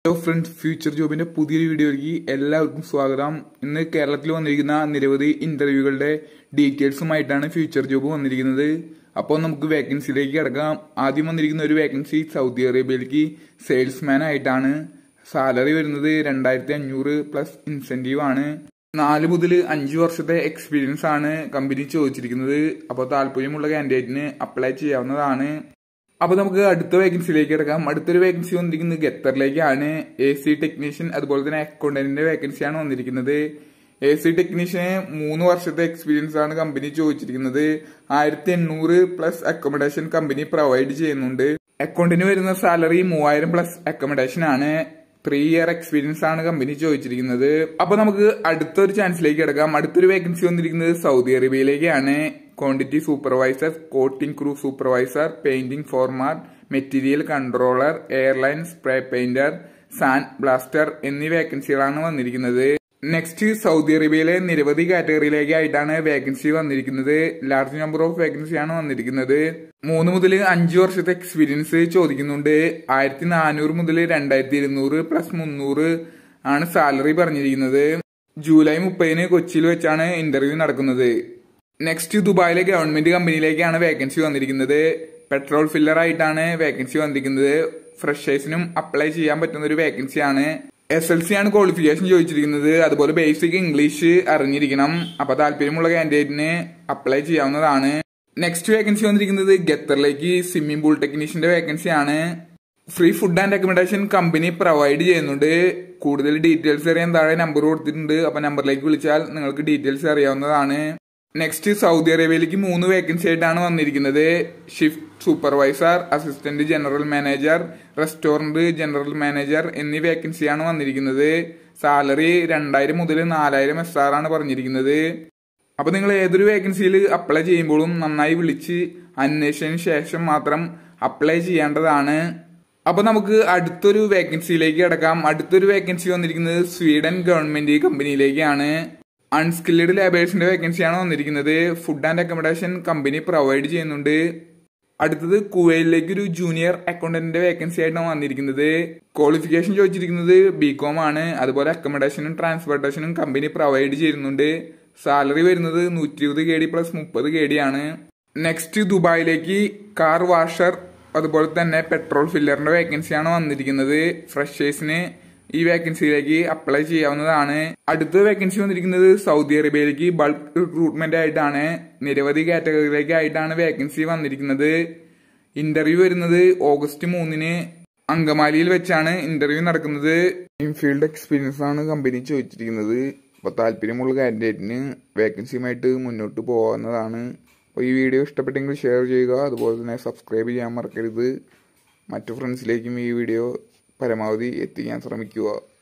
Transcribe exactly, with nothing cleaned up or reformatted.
Hello friends, future ജോബിന്റെ പുതിയൊരു വീഡിയോയിലേക്ക് എല്ലാവർക്കും സ്വാഗതം. ഇന്ന് കേരളത്തിൽ വന്നിരിക്കുന്ന നിരവധി ഇന്റർവ്യൂകളുടെ ഡീറ്റെയിൽസുമായിട്ടാണ് ഫ്യൂച്ചർ ജോബ് വന്നിരിക്കുന്നത്. അപ്പോൾ നമുക്ക് വേക്കൻസിയിലേക്ക് കിടക്കാം. ആദ്യം വന്നിരിക്കുന്ന ഒരു വേക്കൻസി സൗദി അറേബ്യയിലേക്ക് സെയിൽസ്മാൻ ആയിട്ടാണ്. സാലറി വരുന്നത് രണ്ടായിരത്തി അഞ്ഞൂറ് പ്ലസ് ഇൻസെന്റീവ് ആണ്. നാല് മുതൽ അഞ്ചു വർഷത്തെ എക്സ്പീരിയൻസ് ആണ് കമ്പനി ചോദിച്ചിരിക്കുന്നത്. അപ്പോൾ താല്പര്യമുള്ള കാൻഡിഡേറ്റിന് അപ്ലൈ ചെയ്യാവുന്നതാണ്. അപ്പൊ നമുക്ക് അടുത്ത വേക്കൻസിയിലേക്ക് കിടക്കാം. അടുത്തൊരു വേക്കൻസി വന്നിരിക്കുന്നത് ഖത്തറിലേക്കാണ്. എ സി ടെക്നീഷ്യൻ അതുപോലെ തന്നെ അക്കൗണ്ടന്റിന്റെ വേക്കൻസിയാണ് വന്നിരിക്കുന്നത്. എ സി ടെക്നീഷ്യന് മൂന്ന് വർഷത്തെ എക്സ്പീരിയൻസ് ആണ് കമ്പനി ചോദിച്ചിരിക്കുന്നത്. ആയിരത്തി എണ്ണൂറ് പ്ലസ് അക്കോമഡേഷൻ കമ്പനി പ്രൊവൈഡ് ചെയ്യുന്നുണ്ട്. അക്കൗണ്ടിന് വരുന്ന സാലറി മൂവായിരം പ്ലസ് അക്കോമഡേഷൻ ആണ്. ത്രീ ഇയർ എക്സ്പീരിയൻസ് ആണ് കമ്പനി ചോദിച്ചിരിക്കുന്നത്. അപ്പൊ നമുക്ക് അടുത്തൊരു ചാൻസിലേക്ക് കിടക്കാം. അടുത്തൊരു വേക്കൻസി വന്നിരിക്കുന്നത് സൗദി അറേബ്യയിലേക്കാണ്. Quantity supervisor, coating crew supervisor, painting foreman, material controller, airline spray painter, sand blaster എന്നീ വേക്കൻസികളാണ് വന്നിരിക്കുന്നത്. നെക്സ്റ്റ് സൗദി അറേബ്യയിലെ നിരവധി കാറ്റഗറിയിലേക്കായിട്ടാണ് വേക്കൻസി വന്നിരിക്കുന്നത്. ലാർജ് നമ്പർ ഓഫ് വേക്കൻസിയാണ് വന്നിരിക്കുന്നത്. മൂന്ന് മുതൽ അഞ്ചു വർഷത്തെ എക്സ്പീരിയൻസ് ചോദിക്കുന്നുണ്ട്. ആയിരത്തി നാനൂറ് മുതൽ രണ്ടായിരത്തി ഇരുന്നൂറ് പ്ലസ് മുന്നൂറ് ആണ് സാലറി പറഞ്ഞിരിക്കുന്നത്. ജൂലൈ മുപ്പതിന് കൊച്ചിയിൽ വെച്ചാണ് ഇന്റർവ്യൂ നടക്കുന്നത്. നെക്സ്റ്റ് ദുബായിലെ ഗവൺമെന്റ് കമ്പനിയിലേക്കാണ് വേക്കൻസി വന്നിരിക്കുന്നത്. പെട്രോൾ ഫില്ലർ ആയിട്ടാണ് വേക്കൻസി വന്നിരിക്കുന്നത്. ഫ്രഷേഴ്സിനും അപ്ലൈ ചെയ്യാൻ പറ്റുന്ന ഒരു വേക്കൻസിയാണ്. എസ് എൽ സി ആണ് ക്വാളിഫിക്കേഷൻ ചോദിച്ചിരിക്കുന്നത്. അതുപോലെ ബേസിക് ഇംഗ്ലീഷ് അറിഞ്ഞിരിക്കണം. അപ്പൊ താല്പര്യമുള്ള കാൻഡിഡേറ്റിന് അപ്ലൈ ചെയ്യാവുന്നതാണ്. നെക്സ്റ്റ് വേക്കൻസി വന്നിരിക്കുന്നത് ഖത്തറിലേക്ക് സ്വിമ്മിംഗ് പൂൾ ടെക്നീഷ്യന്റെ വേക്കൻസിയാണ്. Free food and accommodation company provide ചെയ്യുന്നുണ്ട്. കൂടുതൽ ഡീറ്റെയിൽസ് അറിയാൻ താഴെ നമ്പർ കൊടുത്തിട്ടുണ്ട്. അപ്പൊ നമ്പറിലേക്ക് വിളിച്ചാൽ നിങ്ങൾക്ക് ഡീറ്റെയിൽസ് അറിയാവുന്നതാണ്. നെക്സ്റ്റ് സൗദി അറേബ്യയിലേക്ക് മൂന്ന് വേക്കൻസി ആയിട്ടാണ് വന്നിരിക്കുന്നത്. Shift supervisor, assistant general manager, restaurant general manager എന്നീ വേക്കൻസിയാണ് വന്നിരിക്കുന്നത്. സാലറി രണ്ടായിരം മുതൽ നാലായിരം എസ് ആർ ആണ് പറഞ്ഞിരിക്കുന്നത്. അപ്പൊ നിങ്ങൾ ഏതൊരു വേക്കൻസിയിൽ അപ്ലൈ ചെയ്യുമ്പോഴും നന്നായി വിളിച്ച് അന്വേഷിച്ചതിന് ശേഷം മാത്രം അപ്ലൈ ചെയ്യേണ്ടതാണ്. അപ്പൊ നമുക്ക് അടുത്തൊരു വേക്കൻസിയിലേക്ക് കിടക്കാം. അടുത്തൊരു വേക്കൻസി വന്നിരിക്കുന്നത് സ്വീഡൻ ഗവൺമെന്റ് കമ്പനിയിലേക്കാണ്. അൺസ്കിൽഡ് ലേബേഴ്സിന്റെ വേക്കൻസിയാണ് വന്നിരിക്കുന്നത്. Food and accommodation company provide ചെയ്യുന്നുണ്ട്. അടുത്തത് കുവൈറ്റിലേക്ക് ഒരു ജൂനിയർ അക്കൗണ്ടന്റിന്റെ വേക്കൻസി ആയിട്ടാണ് വന്നിരിക്കുന്നത്. ക്വാളിഫിക്കേഷൻ ചോദിച്ചിരിക്കുന്നത് ബികോം ആണ്. അതുപോലെ അക്കോമഡേഷനും ട്രാൻസ്പോർട്ടേഷനും കമ്പനി പ്രൊവൈഡ് ചെയ്യുന്നുണ്ട്. സാലറി വരുന്നത് നൂറ്റി ഇരുപത് കെ ഡി പ്ലസ് മുപ്പത് കെ ഡി ആണ്. നെക്സ്റ്റ് ദുബായിലേക്ക് കാർ വാഷർ അതുപോലെ തന്നെ പെട്രോൾ ഫില്ലറിന്റെ വേക്കൻസിയാണ് വന്നിരിക്കുന്നത്. ഫ്രഷേഴ്സിന് ഈ വേക്കൻസിയിലേക്ക് അപ്ലൈ ചെയ്യാവുന്നതാണ്. അടുത്ത വേക്കൻസി വന്നിരിക്കുന്നത് സൗദി അറേബ്യയിലേക്ക് ബൾക്ക് റിക്രൂട്ട്മെന്റ് ആയിട്ടാണ്. നിരവധി കാറ്റഗറിയിലേക്കായിട്ടാണ് വേക്കൻസി വന്നിരിക്കുന്നത്. ഇന്റർവ്യൂ വരുന്നത് ഓഗസ്റ്റ് മൂന്നിന് അങ്കമാലിയിൽ വെച്ചാണ് ഇന്റർവ്യൂ നടക്കുന്നത്. ഫീൽഡ് എക്സ്പീരിയൻസ് ആണ് കമ്പനി ചോദിച്ചിരിക്കുന്നത്. അപ്പോൾ താല്പര്യമുള്ള കാൻഡിഡേറ്റിന് വേക്കൻസിയുമായിട്ട് മുന്നോട്ട് പോകാവുന്നതാണ്. അപ്പോൾ ഈ വീഡിയോ ഇഷ്ടപ്പെട്ടെങ്കിൽ ഷെയർ ചെയ്യുക. അതുപോലെ തന്നെ സബ്സ്ക്രൈബ് ചെയ്യാൻ മറക്കരുത്. മറ്റു ഫ്രണ്ട്സിലേക്കും ഈ വീഡിയോ പരമാവധി എത്തിക്കാൻ ശ്രമിക്കുക.